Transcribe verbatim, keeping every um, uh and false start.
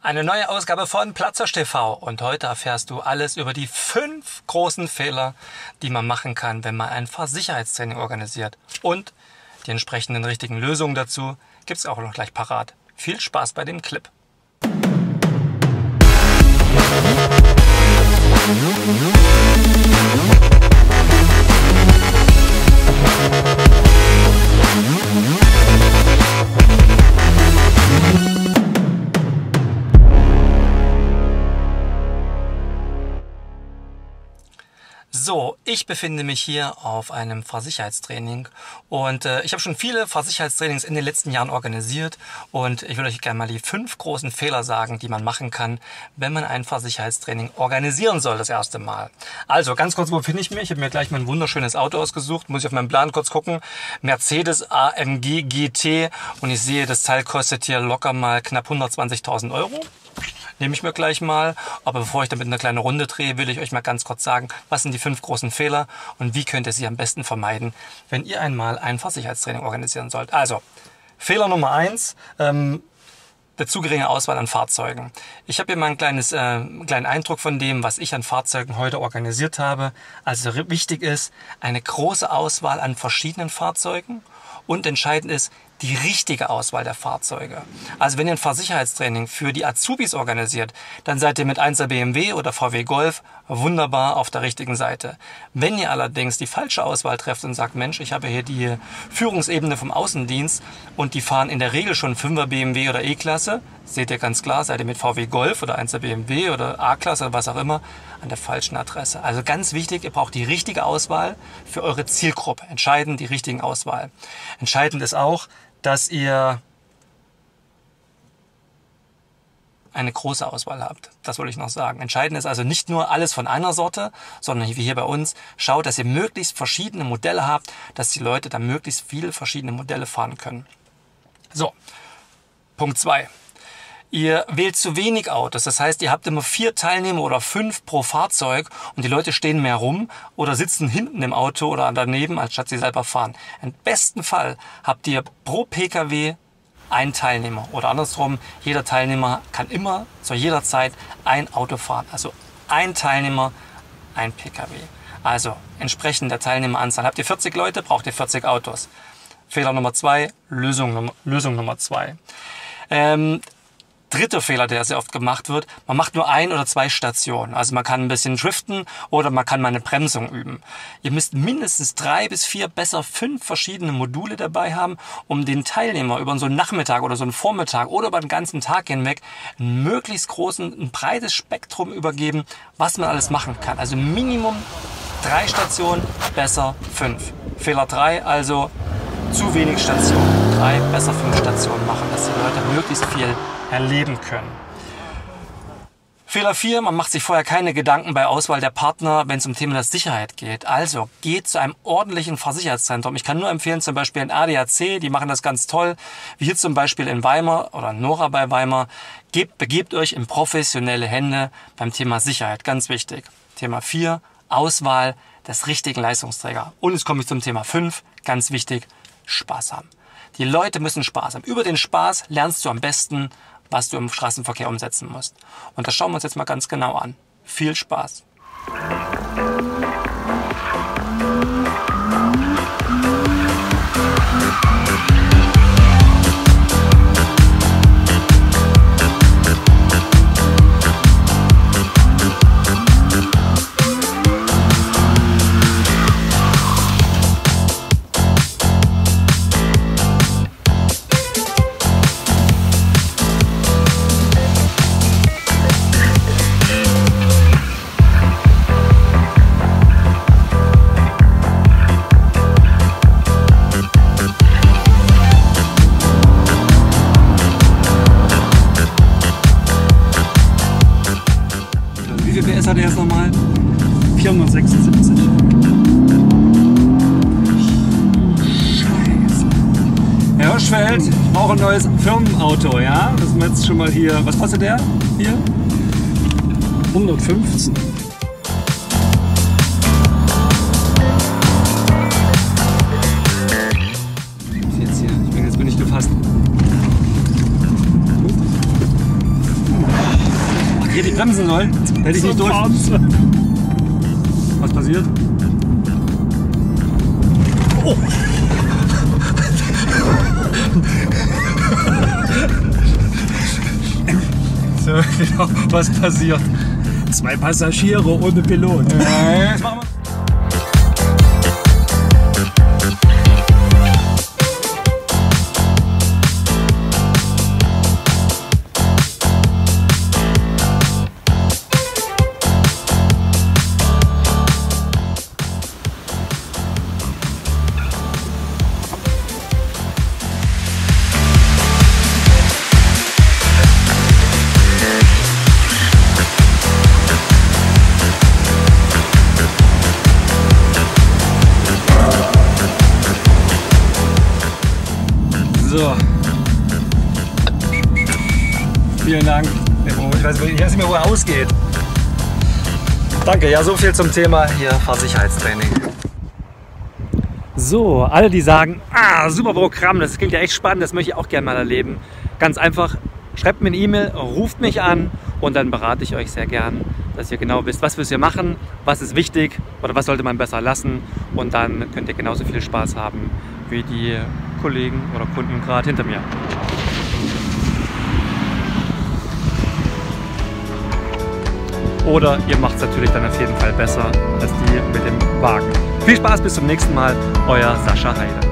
Eine neue Ausgabe von Platzhirsch T V und heute erfährst du alles über die fünf großen Fehler, die man machen kann, wenn man ein Fahrsicherheitstraining organisiert. Und die entsprechenden richtigen Lösungen dazu gibt es auch noch gleich parat. Viel Spaß bei dem Clip. So, ich befinde mich hier auf einem Fahrsicherheitstraining und äh, ich habe schon viele Fahrsicherheitstrainings in den letzten Jahren organisiert und ich will euch gerne mal die fünf großen Fehler sagen, die man machen kann, wenn man ein Fahrsicherheitstraining organisieren soll das erste Mal. Also ganz kurz, wo befinde ich mich? Ich habe mir gleich mal ein wunderschönes Auto ausgesucht, muss ich auf meinen Plan kurz gucken. Mercedes A M G G T und ich sehe, das Teil kostet hier locker mal knapp hundertzwanzigtausend Euro. Nehme ich mir gleich mal, aber bevor ich damit eine kleine Runde drehe, will ich euch mal ganz kurz sagen, was sind die fünf großen Fehler und wie könnt ihr sie am besten vermeiden, wenn ihr einmal ein Fahrsicherheitstraining organisieren sollt. Also, Fehler Nummer eins, ähm, der zu geringe Auswahl an Fahrzeugen. Ich habe hier mal ein kleines, äh, einen kleinen Eindruck von dem, was ich an Fahrzeugen heute organisiert habe. Also wichtig ist, eine große Auswahl an verschiedenen Fahrzeugen und entscheidend ist, die richtige Auswahl der Fahrzeuge. Also wenn ihr ein Fahrsicherheitstraining für die Azubis organisiert, dann seid ihr mit eins er B M W oder V W Golf wunderbar auf der richtigen Seite. Wenn ihr allerdings die falsche Auswahl trefft und sagt, Mensch, ich habe hier die Führungsebene vom Außendienst und die fahren in der Regel schon fünfer B M W oder E-Klasse, seht ihr ganz klar, seid ihr mit V W Golf oder eins er B M W oder A-Klasse oder was auch immer an der falschen Adresse. Also ganz wichtig, ihr braucht die richtige Auswahl für eure Zielgruppe. Entscheidend die richtigen Auswahl. Entscheidend ist auch, dass ihr eine große Auswahl habt. Das wollte ich noch sagen. Entscheidend ist also nicht nur alles von einer Sorte, sondern wie hier bei uns, schaut, dass ihr möglichst verschiedene Modelle habt, dass die Leute dann möglichst viele verschiedene Modelle fahren können. So, Punkt zwei. Ihr wählt zu wenig Autos, das heißt, ihr habt immer vier Teilnehmer oder fünf pro Fahrzeug und die Leute stehen mehr rum oder sitzen hinten im Auto oder daneben, anstatt sie selber fahren. Im besten Fall habt ihr pro P K W einen Teilnehmer oder andersrum, jeder Teilnehmer kann immer zu jeder Zeit ein Auto fahren. Also ein Teilnehmer, ein P K W. Also entsprechend der Teilnehmeranzahl. Habt ihr vierzig Leute, braucht ihr vierzig Autos. Fehler Nummer zwei, Lösung, Lösung Nummer zwei. Ähm, Dritter Fehler, der sehr oft gemacht wird, man macht nur ein oder zwei Stationen. Also man kann ein bisschen driften oder man kann mal eine Bremsung üben. Ihr müsst mindestens drei bis vier, besser fünf verschiedene Module dabei haben, um den Teilnehmer über so einen Nachmittag oder so einen Vormittag oder über den ganzen Tag hinweg ein möglichst großen, ein breites Spektrum übergeben, was man alles machen kann. Also Minimum drei Stationen, besser fünf. Fehler drei, also zu wenig Stationen. Drei, besser fünf Stationen machen, dass die Leute möglichst viel erleben können. Fehler vier, man macht sich vorher keine Gedanken bei Auswahl der Partner, wenn es um Thema der Sicherheit geht. Also geht zu einem ordentlichen Fahrsicherheitszentrum. Ich kann nur empfehlen, zum Beispiel in A D A C, die machen das ganz toll, wie hier zum Beispiel in Weimar oder Nora bei Weimar. Gebt, begebt euch in professionelle Hände beim Thema Sicherheit, ganz wichtig. Thema vier, Auswahl des richtigen Leistungsträgers. Und jetzt komme ich zum Thema fünf, ganz wichtig, Spaß haben. Die Leute müssen Spaß haben. Über den Spaß lernst du am besten, was du im Straßenverkehr umsetzen musst. Und das schauen wir uns jetzt mal ganz genau an. Viel Spaß! Wie viel P S hat er jetzt nochmal? vierhundertsechsundsiebzig. Scheiße. Herr Hirschfeld, ich brauche ein neues Firmenauto, ja? Das ist jetzt schon mal hier. Was kostet der hier? hundertfünfzehn. Jetzt hier. Ich bin, jetzt bin ich gefasst. Gut. bremsen sollen. Hätte ich nicht durch. Was passiert? Oh! So, genau, was passiert? Zwei Passagiere ohne Pilot. Äh, jetzt machen wir. So. Vielen Dank. Ich weiß, ich weiß nicht mehr, wo er ausgeht. Danke, ja, so viel zum Thema hier Fahrsicherheitstraining. So, alle, die sagen, ah, super Programm, das klingt ja echt spannend, das möchte ich auch gerne mal erleben. Ganz einfach, schreibt mir eine E-Mail, ruft mich an und dann berate ich euch sehr gern, dass ihr genau wisst, was wir machen, was ist wichtig oder was sollte man besser lassen, und dann könnt ihr genauso viel Spaß haben wie die Kollegen oder Kunden gerade hinter mir. Oder ihr macht es natürlich dann auf jeden Fall besser als die mit dem Wagen. Viel Spaß, bis zum nächsten Mal, euer Sascha Heide.